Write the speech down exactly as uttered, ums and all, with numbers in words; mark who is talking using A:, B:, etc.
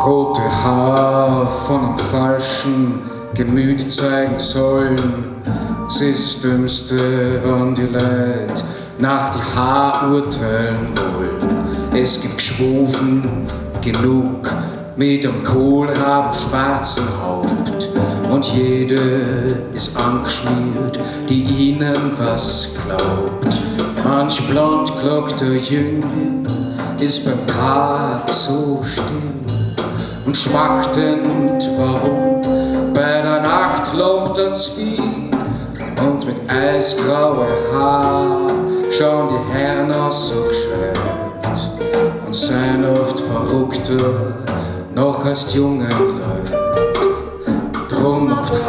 A: Rote Haar von einem falschen Gemüt zeigen sollen. Es ist das Dümmste, wenn die Leute nach die Haar urteilen wollen. Es gibt Geschwofen genug mit dem Kohlraben schwarzen Haupt. Und jede ist angeschmiert, die ihnen was glaubt. Manch blond glockter Jüngling ist beim Tag so still und schmachtend, warum bei der Nacht lobt das Vieh. Und mit eisgraue Haar schauen die Herren aus so gescheit und seien oft verrückter noch als die jungen Leute. Drum oft